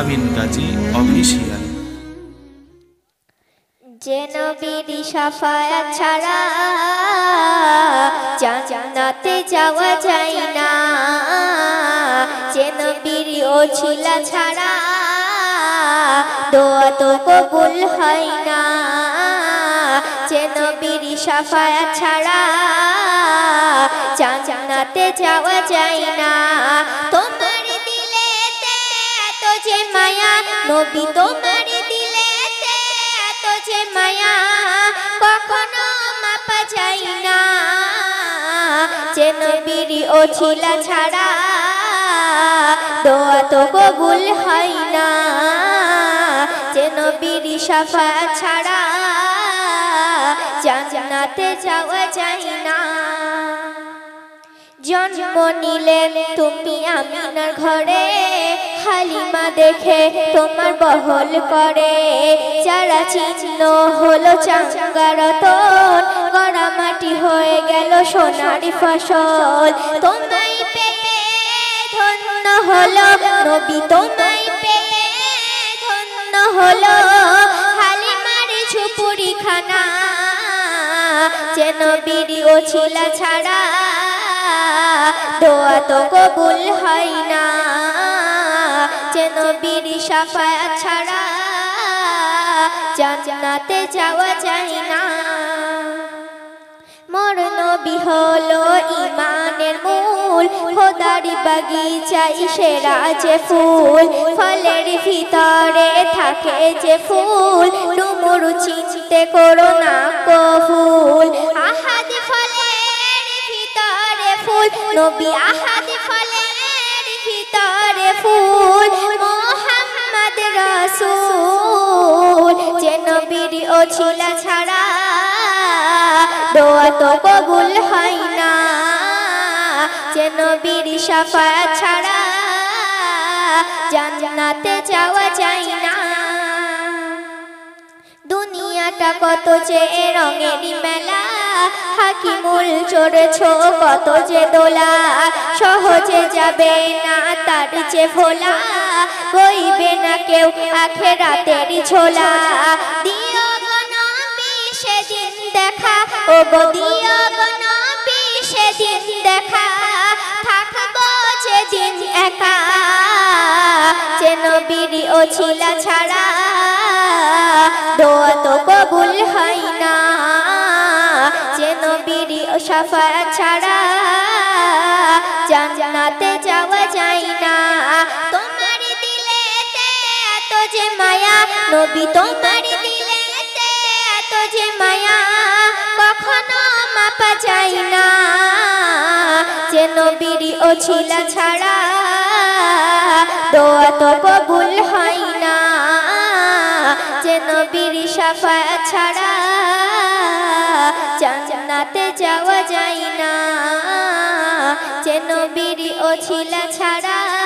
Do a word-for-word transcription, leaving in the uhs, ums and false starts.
আলামিন গাজী অফিসিয়াল। যে নবীর শাফায়াত ছাড়া জান্নাতে যাওয়া যায় না, যে নবীর ওছিলা ছাড়া দোয়া তো কবুল হয় না, যে নবীর শাফায়াত ছাড়া জান্নাতে যাওয়া যায় না। তোমার দিলেতে এত যে মায়া নবী, তোমার দিলেতে এত যে মায়া কখনো মাপা যায় না, যে নবীর ওছিলা ছাড়া দোয়া তো কবুল হয় না, যে নবীর শাফায়াত ছাড়া জান্নাতে যাওয়া যায় না। জন্ম নিলেন তুমি আমিনার ঘরে, হালিমা দেখে তোমার বহল করে, যারা চিহ্ন হলো চাঙ্গারতন, গড়া মাটি হয়ে গেল সোনার ফসল। তোমায় পেয়ে ধন্য হলো নবী, তোমায় পেয়ে ধন্য হলো হালিমার ঝুপুরি খানা, যে নবীর ওছিলা ছাড়া দোয়া তো কবুল হয় না, যে নবীর শাফায়াত ছাড়া জান্নাতে যাওয়া যায় না। মোর নবী হলো ঈমানের মূল, খোদার বাগিচায় সেরা যে ফুল, ফলের ভিতরে থাকে যে ফুল, ডুমুর চিনতে করো না কবুল। আহাদ ফলের ভিতরে ফুল নবী, আহাদ ফলের ভিতরে ফুল মুহাম্মদ রাসূল, যে নবীর ওছিলা ছাড়া দোয়া তো কবুল হয় না, যে নবীর শাফায়াত ছাড়া জান্নাতে যাওয়া যায় না। দুনিয়াটা কত যে রঙের মেলা, হাকিমুল চড়েছ কত যে দোলা, সহজে যাবে না তার যে ভোলা, বইবে না কেউ আখেরাতের ঝোলা। দিও গো নবী সেদিন দেখা, ও গো দিও গো নবী সেদিন দেখা, থাকবো যেদিন একা, যে নবীর ওছিলা ছাড়া দোয়া তো কবুল হয় না, যে নবীর শাফায়াত ছাড়া জান্নাতে যাওয়া যায় না। তোমার দিলেতে এত যে মায়া নবী, তোমার দিলেতে এত যে মায়া কখনো মাপা যায় না, যে নবীর ওছিলা ছাড়া দোয়া তো কবুল হয় না, যে নবীর শাফায়াত ছাড়া জান্নাতে যাওয়া যায় না, যে নবীর ওছিলা ছাড়া